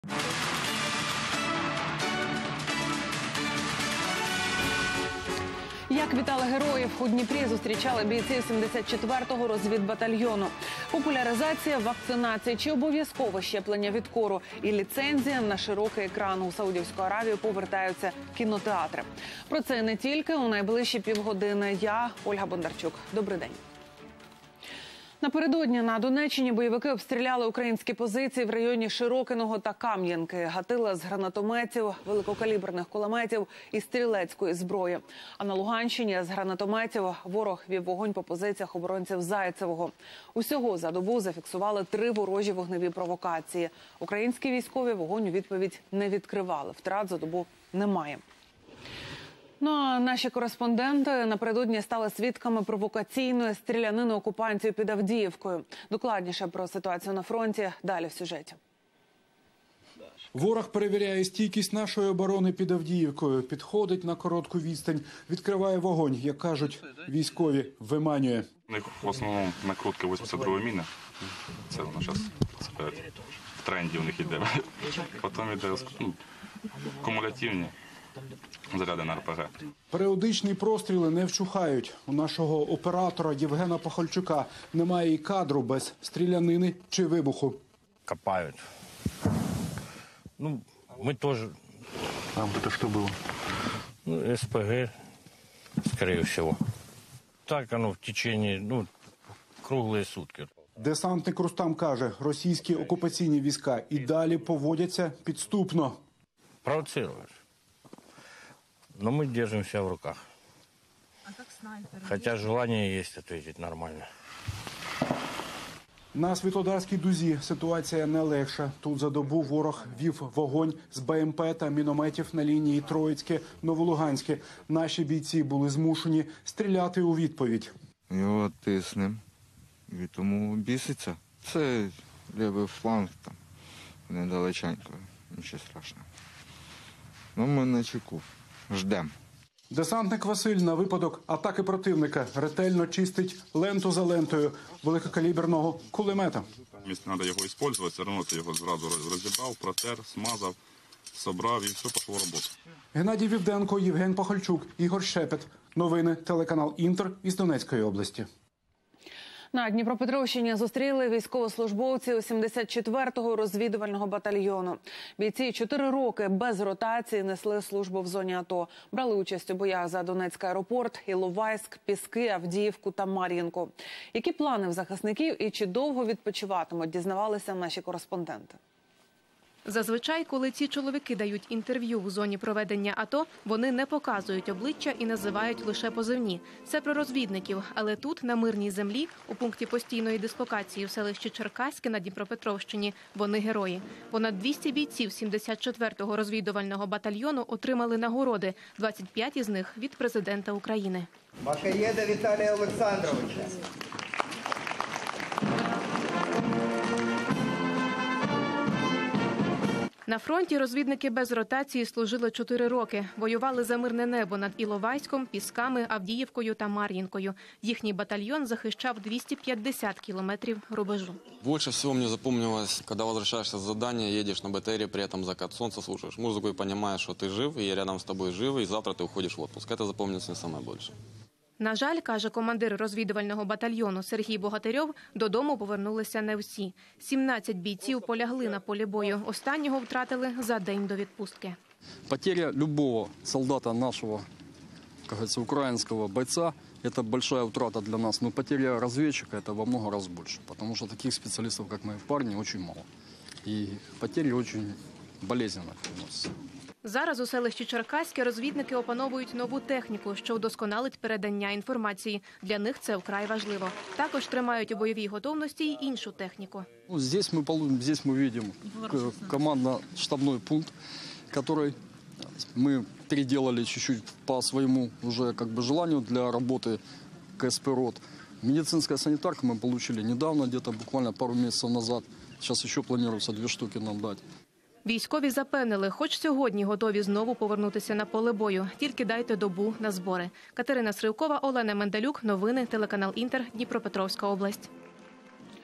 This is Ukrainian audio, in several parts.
Як вітали героїв, у Дніпрі зустрічали бійців 74-го розвідбатальйону. Популяризація вакцинації чи обов'язкове щеплення від кору і ліцензія на широкий екран. У Саудівську Аравію повертаються кінотеатри. Про це не тільки у найближчі півгодини. Я, Ольга Бондарчук. Добрий день. Напередодні на Донеччині бойовики обстріляли українські позиції в районі Широкиного та Кам'янки. Гатили з гранатометів, великокаліберних кулеметів і стрілецької зброї. А на Луганщині з гранатометів ворог вів вогонь по позиціях оборонців Зайцевого. Усього за добу зафіксували 3 ворожі вогневі провокації. Українські військові вогонь у відповідь не відкривали. Втрат за добу немає. Ну а наші кореспонденти напередодні стали свідками провокаційної стрілянини окупантів під Авдіївкою. Докладніше про ситуацію на фронті далі в сюжеті. Ворог перевіряє стійкість нашої оборони під Авдіївкою. Підходить на коротку відстань, відкриває вогонь, як кажуть військові, виманює. У них в основному накрутки 82-ї міни. Це воно зараз в тренді у них йде. Потім йде кумулятивні заряди на РПГ. Періодичні простріли не вчухають. У нашого оператора Євгена Похальчука немає і кадру без стрілянини чи вибуху. Копають. Ну, ми теж... А це що було? Ну, СПГ, скорее всего. Так оно в течение, круглые сутки. Десантник Рустам каже, російські окупаційні війська і далі поводяться підступно. Провоцируешь. Но мы держим себя в руках. А как снайперы? Хотя желание есть ответить нормально. На Світлодарській дузі ситуація не легша. Тут за добу ворог вів вогонь з БМП та мінометів на лінії Троїцьке-Новолуганське. Наші бійці були змушені стріляти у відповідь. Його тиснемо, і тому біситься. Це лівий фланг, там, недалеченько, нічого страшного. Ну, ми на чеку, ждемо. Десантник Василь на випадок атаки противника ретельно чистить ленту за лентою великокаліберного кулемета. Якщо треба його використовувати, все одно ти його зразу розібрав, протер, смазав, собрав і все, пішло роботу. Геннадій Вівденко, Євген Похальчук, Ігор Шепет. Новини телеканал «Інтер» із Донецької області. На Дніпропетровщині зустріли військовослужбовців 74-го розвідувального батальйону. Бійці 4 роки без ротації несли службу в зоні АТО. Брали участь у боях за Донецький аеропорт, Іловайськ, Піски, Авдіївку та Мар'їнку. Які плани в захисників і чи довго відпочиватимуть, дізнавалися наші кореспонденти. Зазвичай, коли ці чоловіки дають інтерв'ю в зоні проведення АТО, вони не показують обличчя і називають лише позивні. Це про розвідників, але тут, на мирній землі, у пункті постійної дислокації в селищі Черкаське на Дніпропетровщині, вони герої. Понад 200 бійців 74-го розвідувального батальйону отримали нагороди, 25 із них від президента України. Макаєда Віталія Олександровича. На фронті розвідники без ротації служили 4 роки. Воювали за мирне небо над Іловайськом, Пісками, Авдіївкою та Мар'їнкою. Їхній батальйон захищав 250 кілометрів рубежу. Больше всего мне запомнилось, когда возвращаешься с задания, едешь на БТРе, при этом закат солнца слушаешь музыку и понимаешь, что ты жив, и я рядом с тобой жив, и завтра ты уходишь в отпуск. Это запомнилось мне самое больше. На жаль, каже командир розвідувального батальйону Сергій Богатирьов, додому повернулися не всі. 17 бійців полягли на полі бою. Останнього втратили за день до відпустки. Потеря любого солдата нашего, как говорится, украинского бойца, это большая утрата для нас. Но потеря разведчика это во много раз больше. Потому что таких специалистов, как мои парни, очень мало. И потери очень болезненно относятся. Зараз у селищі Черкаське розвідники опановують нову техніку, що вдосконалить передання інформації. Для них це вкрай важливо. Також тримають у бойовій готовності й іншу техніку. Здесь мы видим командно-штабной пункт, который мы переделали чуть-чуть по своему уже желанию для работы КСП РОТ. Медицинская санитарка мы получили недавно, где-то буквально пару месяцев назад. Сейчас еще планируется 2 штуки нам дать. Військові запевнили, хоч сьогодні готові знову повернутися на поле бою. Тільки дайте добу на збори. Катерина Сривкова, Олена Мендалюк. Новини, телеканал «Інтер», Дніпропетровська область.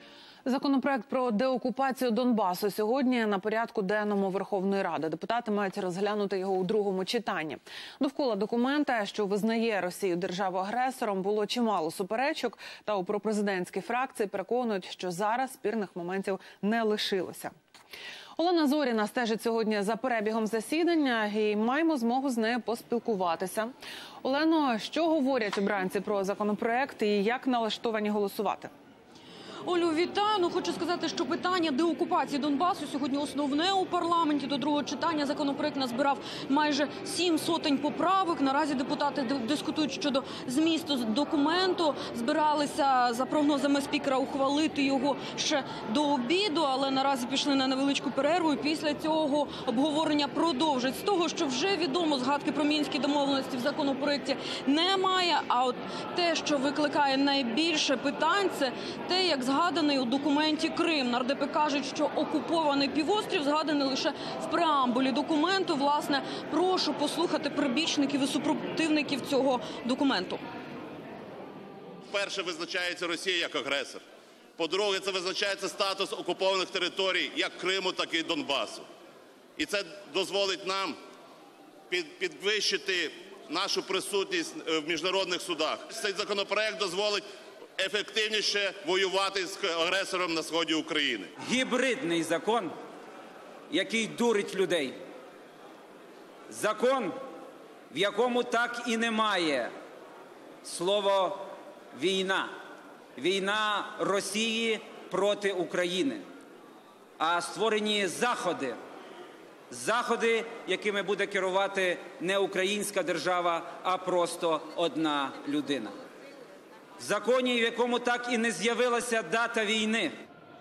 Законопроект про деокупацію Донбасу сьогодні на порядку денному Верховної Ради. Депутати мають розглянути його у другому читанні. Довкола документа, що визнає Росію державою-агресором, було чимало суперечок. Та у пропрезидентській фракції переконують, що зараз спірних моментів не лишилося. Олена Зоріна стежить сьогодні за перебігом засідання і маємо змогу з нею поспілкуватися. Олено, що говорять обранці про законопроект і як налаштовані голосувати? Олю, вітаю. Хочу сказати, що питання деокупації Донбасу сьогодні основне у парламенті. До другого читання законопроект назбирав майже 7 сотень поправок. Наразі депутати дискутують щодо змісту документу. Збиралися, за прогнозами спікера, ухвалити його ще до обіду, але наразі пішли на невеличку перерву. І після цього обговорення продовжать. З того, що вже відомо, згадки про мінські домовленості в законопроекті немає. А от те, що викликає найбільше питань, це те, як згаданий у документі Крим. Нардепи кажуть, що окупований півострів згаданий лише в преамбулі документу. Власне, прошу послухати прибічників і супротивників цього документу. Перше, визначається Росія як агресор. По-друге, це визначається статус окупованих територій як Криму, так і Донбасу. І це дозволить нам підвищити нашу присутність в міжнародних судах. Цей законопроект дозволить ефективніше воювати з агресором на сході України. Гібридний закон, який дурить людей. Закон, в якому так і немає слово «війна». Війна Росії проти України. А створені заходи. Заходи, якими буде керувати не українська держава, а просто одна людина. В законі, в якому так і не з'явилася дата війни.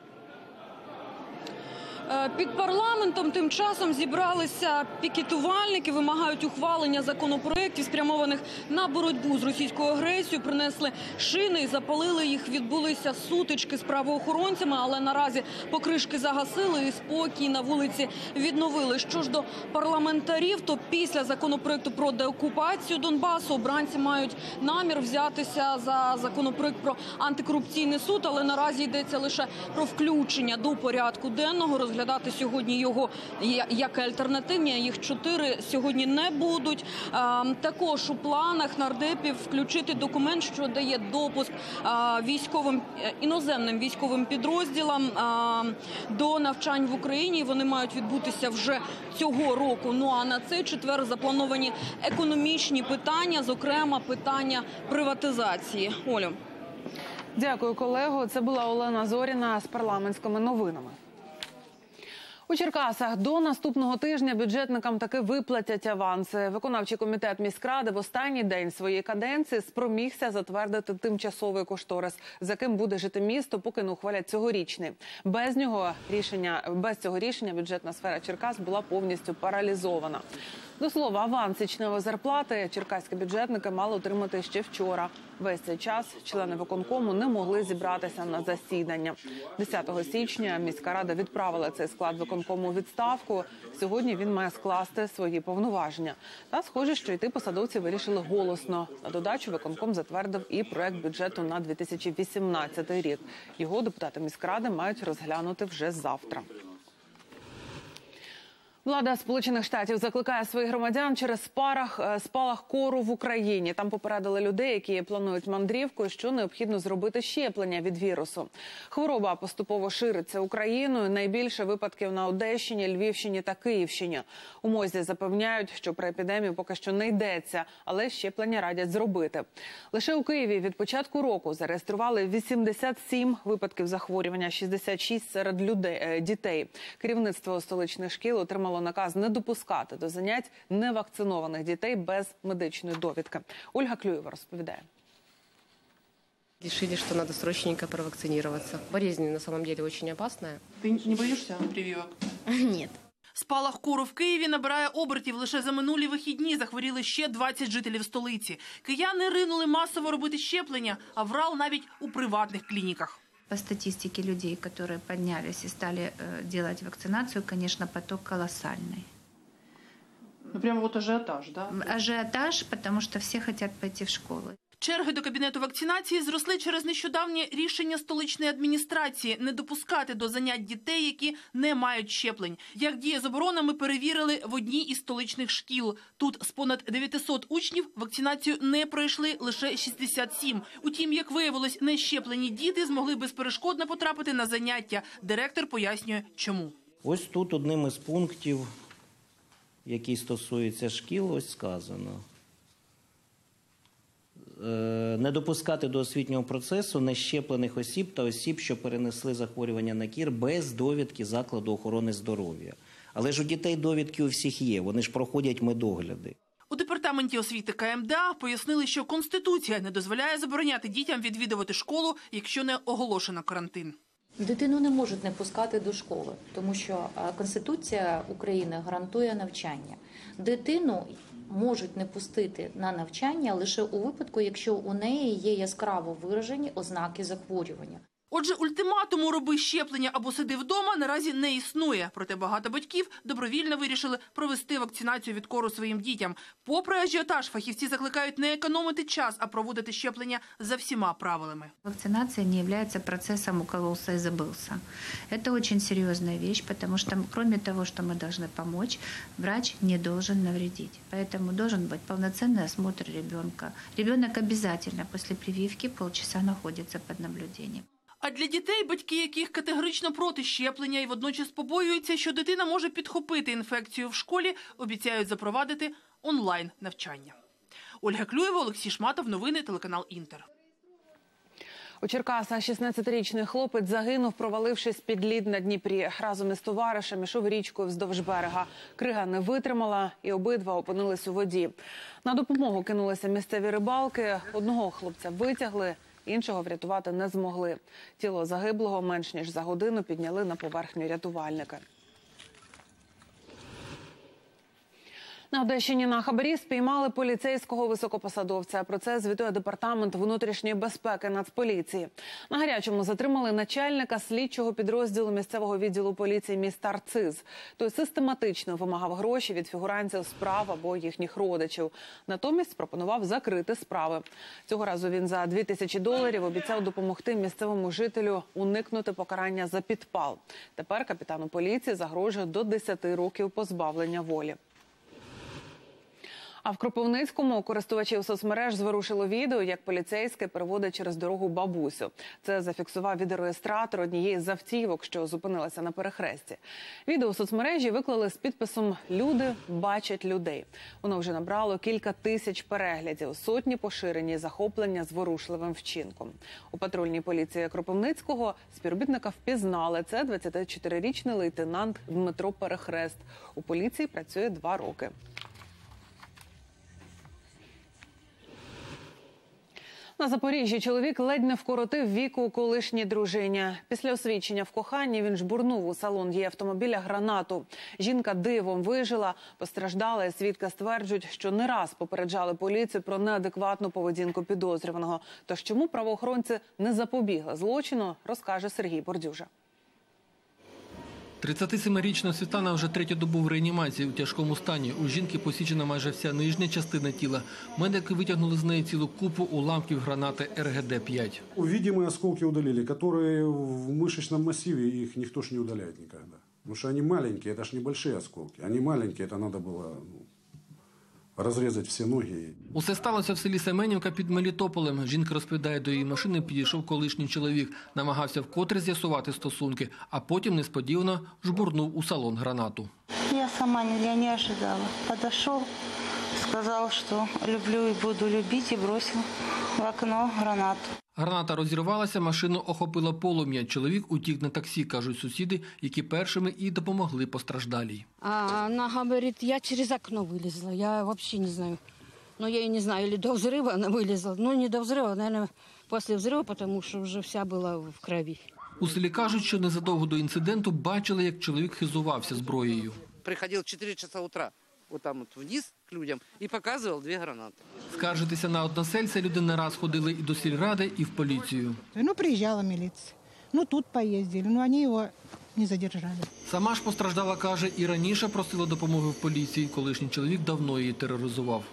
Під парламентом тим часом зібралися пікетувальники, вимагають ухвалення законопроєктів, спрямованих на боротьбу з російською агресією, принесли шини і запалили їх. Відбулися сутички з правоохоронцями, але наразі покришки загасили і спокій на вулиці відновили. Що ж до парламентарів, то після законопроєкту про деокупацію Донбасу обранці мають намір взятися за законопроєкт про антикорупційний суд, але наразі йдеться лише про включення до порядку денного. Розглядати сьогодні його як альтернативні, а їх 4 сьогодні не будуть. Також у планах нардепів включити документ, що дає допуск іноземним військовим підрозділам до навчань в Україні. Вони мають відбутися вже цього року. Ну а на цей четвер заплановані економічні питання, зокрема питання приватизації. Олю. Дякую, колего. Це була Олена Зоріна з парламентськими новинами. У Черкасах до наступного тижня бюджетникам таки виплатять аванси. Виконавчий комітет міськради в останній день своєї каденції спромігся затвердити тимчасовий кошторис, за яким буде жити місто, поки не ухвалять цьогорічний. Без цього рішення бюджетна сфера Черкас була повністю паралізована. До слова, аванс січневої зарплати черкаські бюджетники мали отримати ще вчора. Весь цей час члени виконкому не могли зібратися на засідання. 10 січня міська рада відправила цей склад виконкому у відставку. Сьогодні він має скласти свої повноваження. Та схоже, що йти посадовці вирішили голосно. На додачу виконком затвердив і проект бюджету на 2018 рік. Його депутати міськради мають розглянути вже завтра. Влада Сполучених Штатів закликає своїх громадян через спалах кору в Україні. Там попередили людей, які планують мандрівку, що необхідно зробити щеплення від вірусу. Хвороба поступово шириться Україною. Найбільше випадків на Одещині, Львівщині та Київщині. У МОЗі запевняють, що про епідемію поки що не йдеться, але щеплення радять зробити. Лише у Києві від початку року зареєстрували 87 випадків захворювання, 66 серед дітей. Керівництво столичних шкіл отримало наказ не допускати до занять невакцинованих дітей без медичної довідки. Ольга Клюєва розповідає. Решили, что надо срочненько провакцинироваться. Болезнь на самом деле очень опасная. Ты не боишься прививок? Нет. Спалах кору в Києві набирає обертів. Лише за минулі вихідні захворіли ще 20 жителів столиці. Кияни ринули масово робити щеплення, а врал навіть у приватних клініках. По статистике людей, которые поднялись и стали делать вакцинацию, конечно, поток колоссальный. Ну, прямо вот ажиотаж, да? Ажиотаж, потому что все хотят пойти в школы. Черги до кабінету вакцинації зросли через нещодавнє рішення столичної адміністрації не допускати до занять дітей, які не мають щеплень. Як діє заборона, ми перевірили в одній із столичних шкіл. Тут з понад 900 учнів вакцинацію не пройшли лише 67. Утім, як виявилось, нещеплені діти змогли безперешкодно потрапити на заняття. Директор пояснює, чому. Ось тут одним із пунктів, який стосується шкіл, ось сказано. Не допускати до освітнього процесу нещеплених осіб та осіб, що перенесли захворювання на кір без довідки закладу охорони здоров'я. Але ж у дітей довідки у всіх є, вони ж проходять медогляди. У департаменті освіти КМДА пояснили, що Конституція не дозволяє забороняти дітям відвідувати школу, якщо не оголошено карантин. Дитину не можуть не пускати до школи, тому що Конституція України гарантує навчання. Дитину можуть не пустити на навчання лише у випадку, якщо у неї є яскраво виражені ознаки захворювання. Отже, ультиматуму «роби щеплення або сиди вдома» наразі не існує. Проте багато батьків добровільно вирішили провести вакцинацію від кору своїм дітям. Попри ажіотаж, фахівці закликають не економити час, а проводити щеплення за всіма правилами. Вакцинация не является процессом «укололся и забылся». Это очень серьезная вещь, потому что кроме того, что мы должны помочь, врач не должен навредить. Поэтому должен быть полноценный осмотр ребенка. Ребенок обязательно после прививки полчаса находится под наблюдением. А для дітей, батьки яких категорично проти щеплення і водночас побоюються, що дитина може підхопити інфекцію в школі, обіцяють запровадити онлайн-навчання. Ольга Клюєва, Олексій Шматов, новини, телеканал «Інтер». У Черкасах 16-річний хлопець загинув, провалившись під лід на Дніпрі. Разом із товаришем ішов річкою вздовж берега. Крига не витримала і обидва опинились у воді. На допомогу кинулися місцеві рибалки. Одного хлопця витягли, іншого врятувати не змогли. Тіло загиблого менш ніж за годину підняли на поверхню рятувальники. На Одещині на хабарі спіймали поліцейського високопосадовця. Про це звітує Департамент внутрішньої безпеки Нацполіції. На гарячому затримали начальника слідчого підрозділу місцевого відділу поліції міста Арциз. Той систематично вимагав гроші від фігурантів справ або їхніх родичів. Натомість пропонував закрити справи. Цього разу він за $2000 обіцяв допомогти місцевому жителю уникнути покарання за підпал. Тепер капітану поліції загрожує до 10 років позбавлення волі. А в Кропивницькому користувачів соцмереж зворушило відео, як поліцейський переводить через дорогу бабусю. Це зафіксував відеореєстратор однієї з автівок, що зупинилася на перехресті. Відео в соцмережі виклали з підписом «Люди бачать людей». Воно вже набрало кілька тисяч переглядів, сотні поширені захоплення зворушливим вчинком. У патрульній поліції Кропивницького співробітника впізнали. Це 24-річний лейтенант Дмитро Перехрест. У поліції працює 2 роки. На Запоріжжі чоловік ледь не вкоротив віку колишній дружині. Після освідчення в коханні він жбурнув у салон її автомобіля гранату. Жінка дивом вижила, постраждала, і свідки стверджують, що не раз попереджали поліцію про неадекватну поведінку підозрюваного. Тож чому правоохоронці не запобігли злочину, розкаже Сергій Бордюжа. 37-річна Світлана вже 3-ю добу в реанімації у тяжкому стані. У жінки посічена майже вся нижня частина тіла. Медики витягнули з неї цілу купу уламків гранати РГД-5. Видимые осколки удалили, которые в мышечном массиве, их никто ж не удаляет никогда. Потому что они маленькие, это ж небольшие осколки. Они маленькие, это надо было розрізати всі ноги. Усе сталося в селі Семенівка під Мелітополем. Жінка розповідає, до її машини підійшов колишній чоловік. Намагався вкотре з'ясувати стосунки, а потім несподівано жбурнув у салон гранату. Я сама не ожидала. Подошел, сказав, що люблю і буду любити, і бросив в окно гранату. Граната розірвалася, машину охопило полум'я. Чоловік утік на таксі, кажуть сусіди, які першими і допомогли постраждалій. Она говорит, я через окно вылезла, я вообще не знаю. Но я и не знаю, или до взрыва она вылезла. Ну, не до взрыва, наверное, после взрыва, потому что уже вся была в крови. У селі кажуть, що незадовго до інциденту бачили, як чоловік хизувався зброєю. Приходив в 4 часа утра, вот там вот вниз к людям, и показывал 2 гранаты. Скаржитися на односельця люди не раз ходили і до сільради, і в поліцію. Ну, приезжала милиция. Ну, тут поездили, но они его не задержали. Сама ж постраждала, каже, і раніше просила допомоги в поліції. Колишній чоловік давно її тероризував. Ну,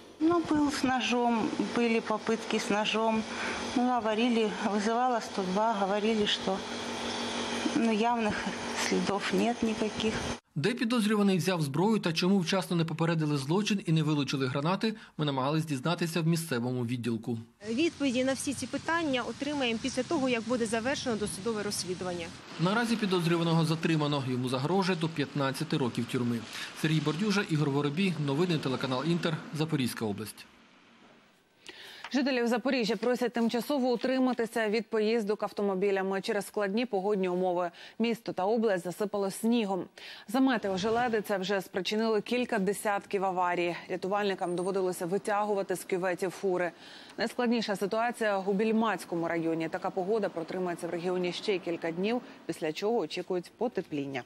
был с ножом, были попытки с ножом. Ну, говорили, вызывала 102, говорили, что явных следов нет никаких. Де підозрюваний взяв зброю та чому вчасно не попередили злочин і не вилучили гранати, ми намагались дізнатися в місцевому відділку. Відповіді на всі ці питання отримаємо після того, як буде завершено досудове розслідування. Наразі підозрюваного затримано. Йому загрожує до 15 років тюрми. Сергій Бордюжа, Ігор Воробій. Новини телеканал «Інтер», Запорізька область. Жителів Запоріжжя просять тимчасово утриматися від поїздок автомобілями через складні погодні умови. Місто та область засипало снігом. Замети ожеледиця вже спричинили кілька десятків аварій. Рятувальникам доводилося витягувати з кюветів фури. Найскладніша ситуація у Більмацькому районі. Така погода протримається в регіоні ще кілька днів, після чого очікують потепління.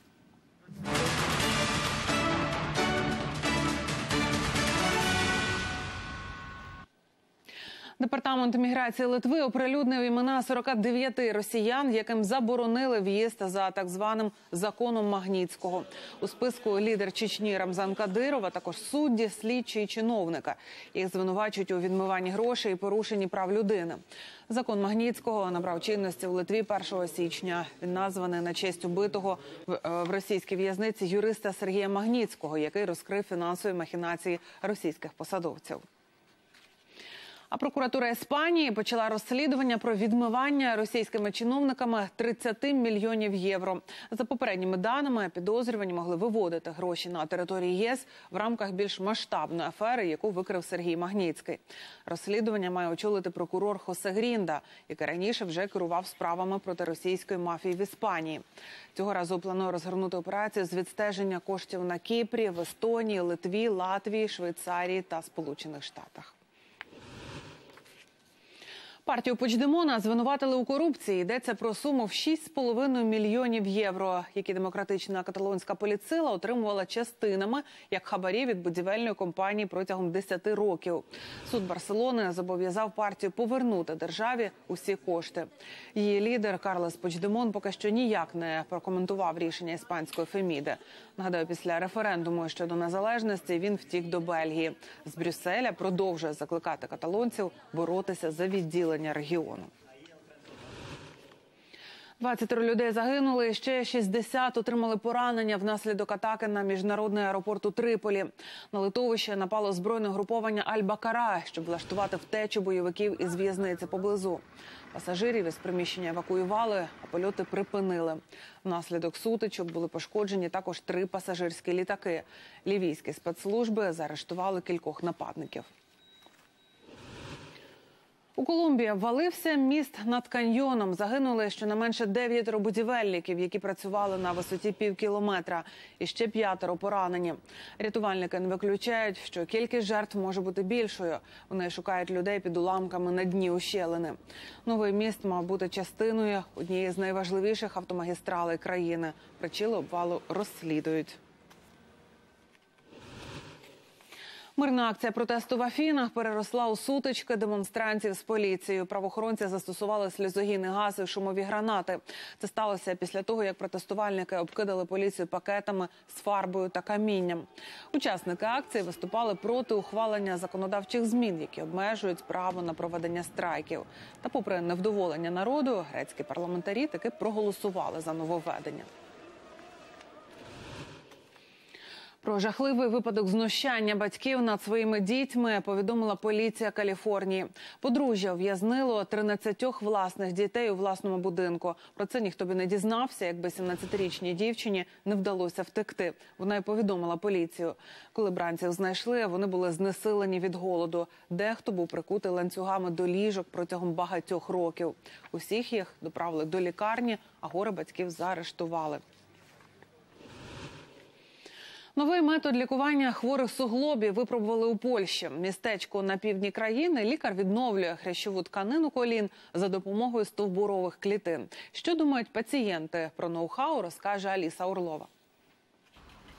Департамент міграції Литви оприлюднив імена 49 росіян, яким заборонили в'їзд за так званим законом Магнітського. У списку лідер Чечні Рамзан Кадиров, а також судді, слідчі і чиновника. Їх звинувачують у відмиванні грошей і порушенні прав людини. Закон Магнітського набрав чинності в Литві 1 січня. Він названий на честь убитого в російській в'язниці юриста Сергія Магнітського, який розкрив фінансові махінації російських посадовців. А прокуратура Іспанії почала розслідування про відмивання російськими чиновниками 30 мільйонів євро. За попередніми даними, підозрювані могли виводити гроші на території ЄС в рамках більш масштабної афери, яку викрив Сергій Магнітський. Розслідування має очолити прокурор Хосе Грінда, який раніше вже керував справами проти російської мафії в Іспанії. Цього разу планує розгорнути операцію з відстеження коштів на Кіпрі, в Естонії, Литві, Латвії, Швейцарії та Сполучених Штатах. Партію Пучдемона звинуватили у корупції. Йдеться про суму в 6,5 мільйонів євро, які демократична каталонська політсила отримувала частинами як хабарі від будівельної компанії протягом 10 років. Суд Барселони зобов'язав партію повернути державі усі кошти. Її лідер Карлес Пучдемон поки що ніяк не прокоментував рішення іспанської Феміди. Нагадаю, після референдуму щодо незалежності він втік до Бельгії. З Брюсселя продовжує закликати каталонців боротися за відділення регіону. 20 людей загинули, ще 60 отримали поранення внаслідок атаки на міжнародний аеропорт у Триполі. На литовище напало збройне груповання Аль-Бакара, щоб влаштувати втечу бойовиків із в'язниці поблизу. Пасажирів із приміщення евакуювали, а польоти припинили. Внаслідок сутичок були пошкоджені також 3 пасажирські літаки. Лівійські спецслужби заарештували кількох нападників. У Колумбії обвалився міст над каньйоном. Загинули щонайменше 9 будівельників, які працювали на висоті півкілометра. І ще 5 поранені. Рятувальники не виключають, що кількість жертв може бути більшою. Вони шукають людей під уламками на дні ущелини. Новий міст мав бути частиною однієї з найважливіших автомагістралей країни. Причину обвалу розслідують. Мирна акція протесту в Афінах переросла у сутички демонстрантів з поліцією. Правоохоронці застосували сльозогінний газ і шумові гранати. Це сталося після того, як протестувальники обкидали поліцію пакетами з фарбою та камінням. Учасники акції виступали проти ухвалення законодавчих змін, які обмежують право на проведення страйків. Та попри невдоволення народу, грецькі парламентарі таки проголосували за нововведення. Про жахливий випадок знущання батьків над своїми дітьми повідомила поліція Каліфорнії. Подружжя ув'язнило 13 власних дітей у власному будинку. Про це ніхто б не дізнався, якби 17-річній дівчині не вдалося втекти. Вона й повідомила поліцію. Коли бранців знайшли, вони були знесилені від голоду. Дехто був прикутий ланцюгами до ліжок протягом багатьох років. Усіх їх доправили до лікарні, а горе батьків заарештували. Новий метод лікування хворих суглобів випробували у Польщі. Містечко на півдні країни лікар відновлює хрящову тканину колін за допомогою стовбурових клітин. Що думають пацієнти про ноу-хау, розкаже Аліса Орлова.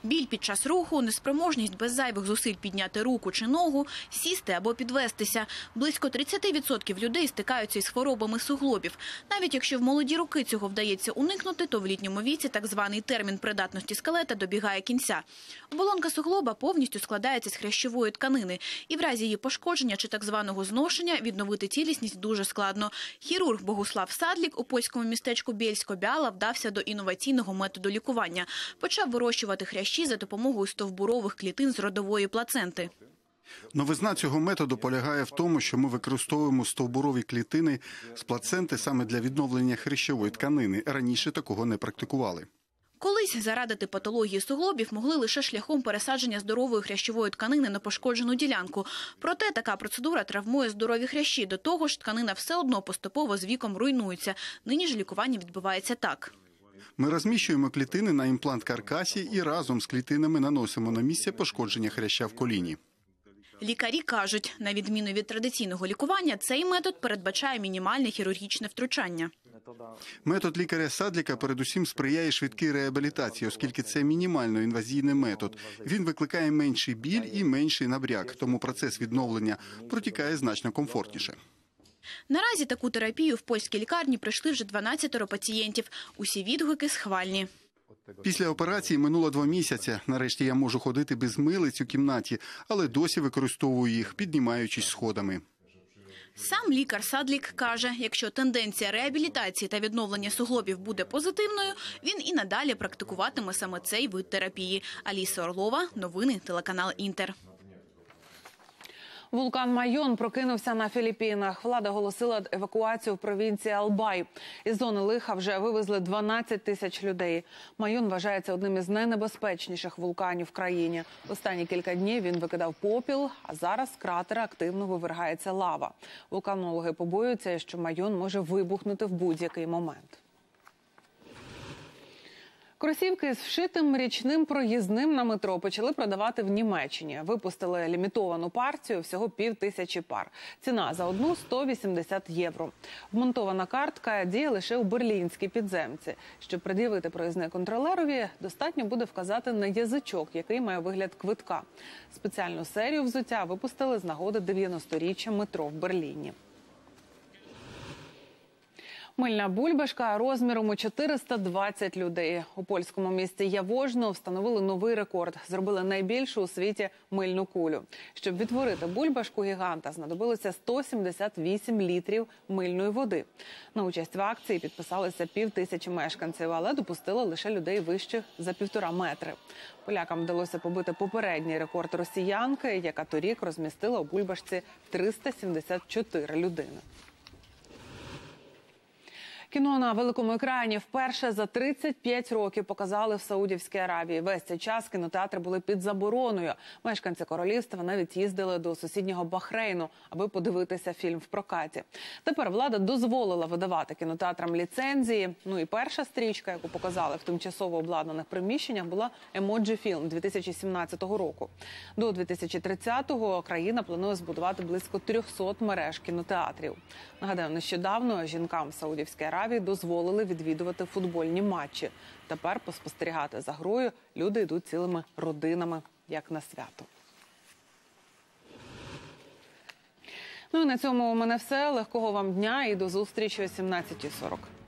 Біль під час руху, неспроможність без зайвих зусиль підняти руку чи ногу, сісти або підвестися. Близько 30% людей стикаються із хворобами суглобів. Навіть якщо в молоді роки цього вдається уникнути, то в літньому віці так званий термін придатності скелета добігає кінця. Оболонка суглоба повністю складається з хрящової тканини. І в разі її пошкодження чи так званого зношення відновити цілісність дуже складно. Хірург Богуслав Садлік у польському містечку Бєльсько-Біала вдався до інноваційного методу лікування. Почав вирощувати хрящі за допомогою стовбурових клітин з родової плаценти. Новизна цього методу полягає в тому, що ми використовуємо стовбурові клітини з плаценти саме для відновлення хрящової тканини. Раніше такого не практикували. Колись зарадити патології суглобів могли лише шляхом пересадження здорової хрящової тканини на пошкоджену ділянку. Проте така процедура травмує здорові хрящі. До того ж, тканина все одно поступово з віком руйнується. Нині ж лікування відбувається так. Ми розміщуємо клітини на імплант-каркасі і разом з клітинами наносимо на місце пошкодження хряща в коліні. Лікарі кажуть, на відміну від традиційного лікування, цей метод передбачає мінімальне хірургічне втручання. Метод лікаря Садліка передусім сприяє швидкій реабілітації, оскільки це мінімально інвазійний метод. Він викликає менший біль і менший набряк, тому процес відновлення протікає значно комфортніше. Наразі таку терапію в польській лікарні пройшли вже 12 пацієнтів. Усі відгуки схвальні. Після операції минуло 2 місяці. Нарешті я можу ходити без милиць у кімнаті, але досі використовую їх, піднімаючись сходами. Сам лікар Садлік каже, якщо тенденція реабілітації та відновлення суглобів буде позитивною, він і надалі практикуватиме саме цей вид терапії. Аліса Орлова, новини, телеканал «Інтер». Вулкан Майон прокинувся на Філіппінах. Влада оголосила евакуацію в провінції Албай. Із зони лиха вже вивезли 12 тисяч людей. Майон вважається одним із найнебезпечніших вулканів в країні. Останні кілька днів він викидав попіл, а зараз з кратера активно вивергається лава. Вулканологи побоюються, що Майон може вибухнути в будь-який момент. Кросівки з вшитим річним проїзним на метро почали продавати в Німеччині. Випустили лімітовану партію, всього 5000 пар. Ціна за одну – 180 євро. Вмонтована картка діє лише у берлінській підземці. Щоб пред'явити проїзне контролерові, достатньо буде вказати на язичок, який має вигляд квитка. Спеціальну серію взуття випустили з нагоди 90-річчя метро в Берліні. Мильна бульбашка розміром у 420 людей. У польському місті Явожно встановили новий рекорд. Зробили найбільшу у світі мильну кулю. Щоб відтворити бульбашку гіганта, знадобилося 178 літрів мильної води. На участь в акції підписалися 5000 мешканців, але допустили лише людей вищих за 1,5 метри. Полякам вдалося побити попередній рекорд росіянки, яка торік розмістила у бульбашці 374 людини. Кіно на великому екрані вперше за 35 років показали в Саудівській Аравії. Весь цей час кінотеатри були під забороною. Мешканці королівства навіть їздили до сусіднього Бахрейну, аби подивитися фільм в прокаті. Тепер влада дозволила видавати кінотеатрам ліцензії. Ну і перша стрічка, яку показали в тимчасово обладнаних приміщеннях, була «Емоджі Філм» 2017 року. До 2030-го країна планує збудувати близько 300 мереж кінотеатрів. Нагадаю, нещодавно жінкам в Саудівській Аравії дозволили відвідувати футбольні матчі. Тепер поспостерігати за грою люди йдуть цілими родинами, як на свято. Ну і на цьому у мене все. Легкого вам дня і до зустрічі о 17:40.